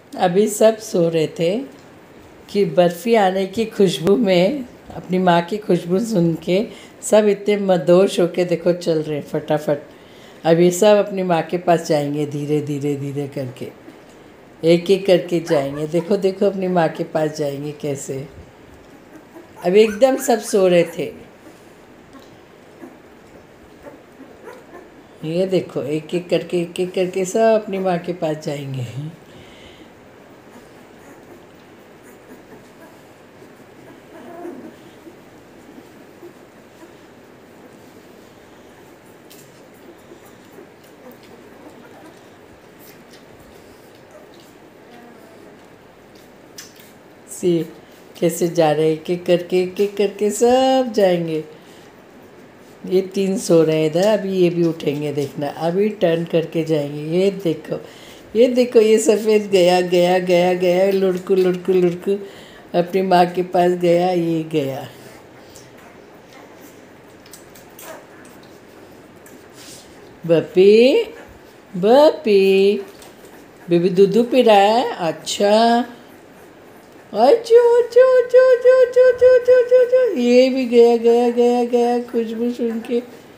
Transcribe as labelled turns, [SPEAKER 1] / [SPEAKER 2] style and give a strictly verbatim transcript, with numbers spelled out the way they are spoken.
[SPEAKER 1] अभी सब सो रहे थे कि बर्फ़ी आने की खुशबू में, अपनी माँ की खुशबू सुन के सब इतने मदोश होके देखो चल रहे फटाफट। अब ये सब अपनी माँ के पास जाएंगे धीरे धीरे धीरे करके, एक एक करके जाएंगे। देखो देखो अपनी माँ के पास जाएंगे कैसे। अब एकदम सब सो रहे थे। ये देखो एक एक करके एक एक करके सब अपनी माँ के पास जाएंगे। सी कैसे जा रहे, एक एक करके एक एक करके सब जाएंगे। ये तीन सो रहे हैं इधर, अभी ये भी उठेंगे देखना, अभी टर्न करके जाएंगे। ये देखो ये देखो ये सफ़ेद गया गया गया गया लुढ़कू लुढ़कू लुढ़कू अपनी माँ के पास गया, ये गया। बप्पी बप्पी बेबी दूधू पी रहा है। अच्छा अच्छो अच्छो अच्छो अच्छो अच्छो अच्छो अच्छो अच्छो, ये भी गया गया गया गया खुशबू सुन के।